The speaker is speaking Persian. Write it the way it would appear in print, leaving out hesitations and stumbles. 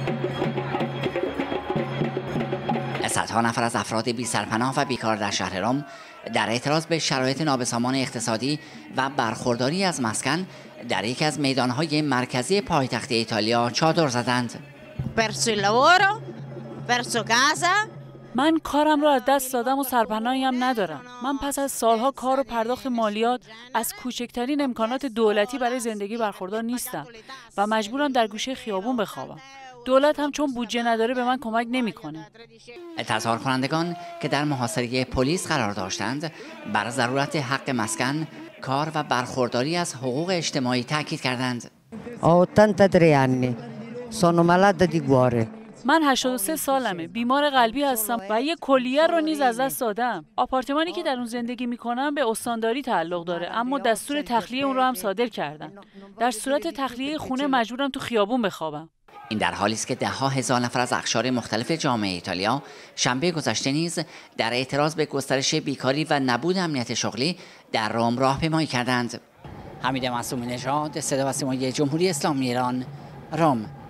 صدها نفر از افراد بی سرپناه و بیکار در شهر رم در اعتراض به شرایط نابسامان اقتصادی و برخورداری از مسکن در یکی از میدانهای مرکزی پایتخت ایتالیا چادر زدند. من کارم را از دست دادم و سرپناهی هم ندارم. من پس از سالها کار و پرداخت مالیات از کوچکترین امکانات دولتی برای زندگی برخوردار نیستم و مجبورم در گوشه خیابون بخوابم. دولت هم چون بودجه نداره به من کمک نمیکنه. تظاهر کنندگان که در محاصره پلیس قرار داشتند بر ضرورت حق مسکن، کار و برخورداری از حقوق اجتماعی تاکید کردند. 83 anni. Sono malata di cuore. من 83 سالمه، بیمار قلبی هستم و یک کلیه رو نیز از دست دادم. آپارتمانی که در اون زندگی میکنم به استانداری تعلق داره، اما دستور تخلیه اون رو هم صادر کردن. در صورت تخلیه خونه مجبورم تو خیابون بخوابم. این در حالی است که ده‌ها هزار نفر از اقشار مختلف جامعه ایتالیا شنبه گذشته نیز در اعتراض به گسترش بیکاری و نبود امنیت شغلی در رم راهپیمایی کردند. حمید معصومی نژاد، صدا و سیمای جمهوری اسلامی ایران، رم.